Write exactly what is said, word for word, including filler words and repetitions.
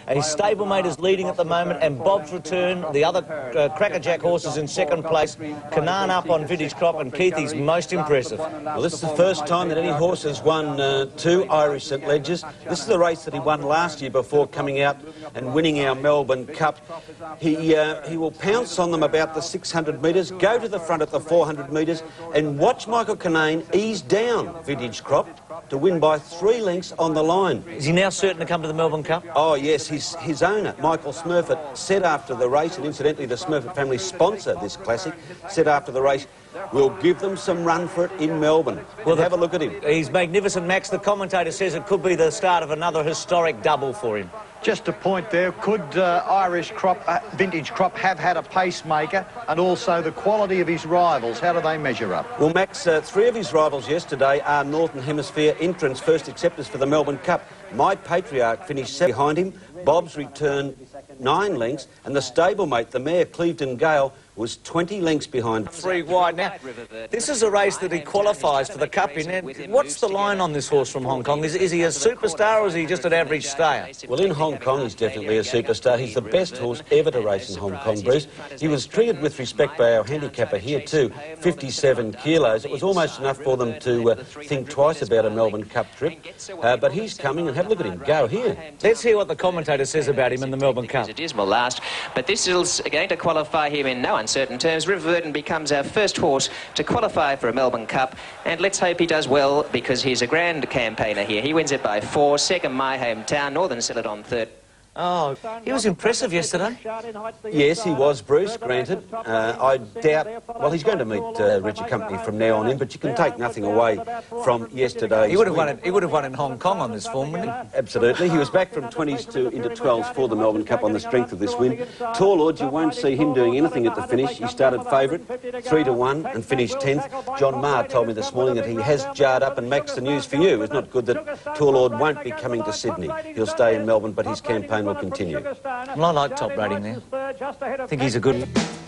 His stablemate is leading at the moment, and Bob's Return, the other uh, crackerjack horses in second place. Canaan up on Vintage Crop, and Keithy's most impressive. Well, this is the first time that any horse has won uh, two Irish St Ledgers. This is the race that he won last year before coming out and winning our Melbourne Cup. He, uh, he will pounce on them about the six hundred metres, go to the front at the four hundred metres, and watch Michael Kinane ease down Vintage Crop to win by three lengths on the line. Is he now certain to come to the Melbourne Cup? Oh, yes. His, his owner, Michael Smurfett, said after the race, and incidentally the Smurfett family sponsor this classic, said after the race, we'll give them some run for it in Melbourne. Well, have a look at him. He's magnificent, Max. The commentator says it could be the start of another historic double for him. Just a point there, could uh, Irish Crop, uh, Vintage Crop have had a pacemaker, and also the quality of his rivals, how do they measure up? Well, Max, uh, three of his rivals yesterday are Northern Hemisphere entrants, first acceptors for the Melbourne Cup. My Patriarch finished seven behind him, Bob's Return nine lengths, and the stablemate, the mare Clevedon Gale, was twenty lengths behind. Three wide. Now, this is a race that he qualifies for the Cup in. And what's the line on this horse from Hong Kong? Is, is he a superstar, or is he just an average stayer? Well, in Hong Kong, he's definitely a superstar. He's the best horse ever to race in Hong Kong, Bruce. He was treated with respect by our handicapper here too, fifty-seven kilos. It was almost enough for them to uh, think twice about a Melbourne Cup trip. Uh, but he's coming, and have a look at him go here. Let's hear what the commentator says about him in the Melbourne Cup. A dismal last, but this is going to qualify him in no uncertain terms. River Verdon becomes our first horse to qualify for a Melbourne Cup, and let's hope he does well, because he's a grand campaigner here. He wins it by four. Second, My Hometown. Northern Celadon third. Oh, he was impressive yesterday. Yes, he was, Bruce, granted. Uh, I doubt... Well, he's going to meet uh, Richard Company from now on in, but you can take nothing away from yesterday. He would have won it. He would have won in Hong Kong on this form, wouldn't he? Absolutely. He was back from twenties to into twelves for the Melbourne Cup on the strength of this win. Tall Odds, you won't see him doing anything at the finish. He started favourite, three to one, and finished tenth. John Marr told me this morning that he has jarred up, and Max, the news for you, it's not good that Tall Ord won't be coming to Sydney. He'll stay in Melbourne, but his campaign will continue. Well, I like Top Rating there. I think he's a good...